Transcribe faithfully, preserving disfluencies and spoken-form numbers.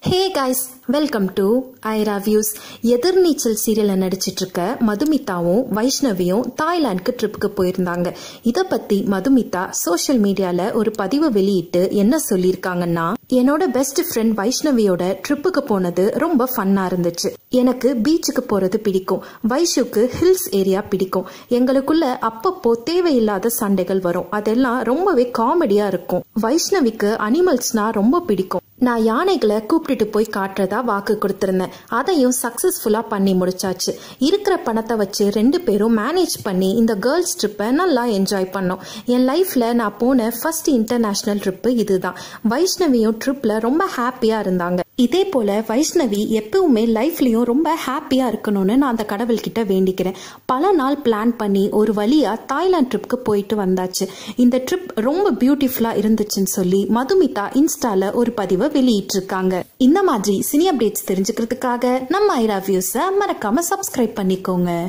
Hey guys, welcome to Aira views. எதிர்நீச்சல் சீரியல்ல நடிச்சிட்டு இருக்க மதுமிதாவும் வைஷ்ணவியும் தாய்லாந்துக்கு ட்ரிப்புக்கு போயிருந்தாங்க. இத பத்தி மதுமிதா சோஷியல் மீடியால ஒரு பதிவு வெளியிட்டு என்ன சொல்லிருக்காங்கன்னா, என்னோட பெஸ்ட் ஃப்ரெண்ட் வைஷ்ணவியோட ட்ரிப்புக்கு போனது ரொம்ப ஃபன்னா இருந்துச்சு. எனக்கு பீச்சுக்கு போறது பிடிக்கும். வைஷுக்கு ஹில்ஸ் ஏரியா பிடிக்கும். எங்களுக்குள்ள அப்பப்போ தேவையில்லாத சண்டைகள் வரும். அதெல்லாம் ரொம்பவே காமெடியா இருக்கும். வைஷ்ணவிக்கு அனிமல்ஸ்னா ரொம்ப பிடிக்கும். நான் யானைகளை கூப்பிட்டுட்டு போய் காட்டுறதா வாக்கு கொடுத்திருந்தேன். அதையும் சக்சஸ்ஃபுல்லா பண்ணி முடிச்சாச்சு. இருக்கிற பணத்தை வச்சு ரெண்டு பேரும் மேனேஜ் பண்ணி இந்த கேர்ள்ஸ் ட்ரிப்பை நல்லா என்ஜாய் பண்ணோம். என் லைஃப்ல நான் போன ஃபர்ஸ்ட் இன்டர்நேஷனல் ட்ரிப்பு இதுதான். வைஷ்ணவியும் ட்ரிப்ல ரொம்ப ஹாப்பியா இருந்தாங்க. இதே போல வைஷ்ணவி எப்பவுமே லைஃப்லயும் ரொம்ப ஹாப்பியா இருக்கணும்னு நான் அந்த கடவுள்கிட்ட வேண்டிக்கிறேன். பல நாள் பிளான் பண்ணி ஒரு வழியா தாய்லாந்து ட்ரிப்க்கு போயிட்டு வந்தாச்சு. இந்த ட்ரிப் ரொம்ப பியூட்டிஃபுல்லா இருந்துச்சுன்னு சொல்லி மதுமிதா இன்ஸ்டால ஒரு பதிவை வெளியிட்டு இருக்காங்க. இந்த மாதிரி சினி அப்டேட்ஸ் தெரிஞ்சுக்கிறதுக்காக நம்ம ஐரா வியூஸை மறக்காம சப்ஸ்கிரைப் பண்ணிக்கோங்க.